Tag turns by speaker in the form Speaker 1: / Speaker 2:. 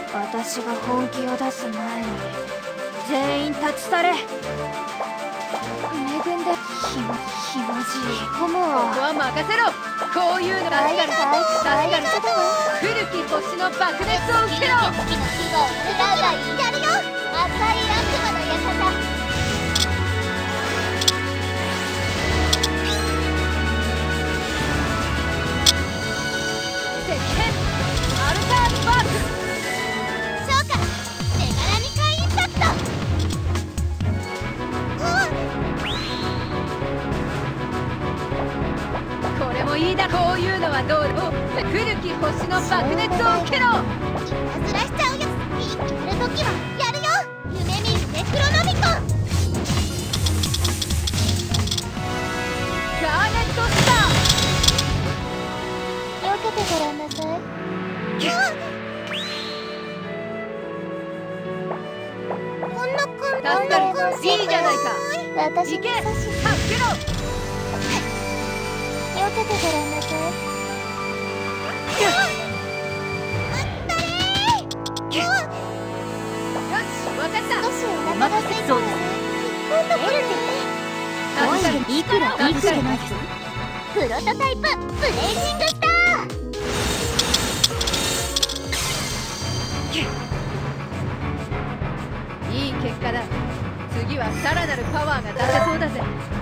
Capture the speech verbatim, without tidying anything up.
Speaker 1: 私が本気を出す前に全員立ち去れ。恵んでひもひもじいゴムを
Speaker 2: ここは任せろ。こういうの助かる助かる。古き星の爆熱を受けろ。
Speaker 3: 好きな牙を使うがいい。やるよ赤い悪魔の館。
Speaker 2: いいだこういうのはどうだ。古き星の爆熱を受けろ。
Speaker 3: いたずらしちゃうよ。いいってやるときはやるよ。夢見るネクロノミコン。
Speaker 2: ガーネットスター。
Speaker 3: よけてごらんなさい。こんな簡単な
Speaker 2: 助かる。いいじゃないか。
Speaker 3: 私
Speaker 2: 行け助けろ。
Speaker 3: よけてごらんなさい。よ
Speaker 2: し、わかった。
Speaker 3: 少しお腹が空いたので今度来るっていくらいくらないです。プロトタイプブレイジングスタ
Speaker 2: ー。いい結果だ。次はさらなるパワーが出せそうだぜ。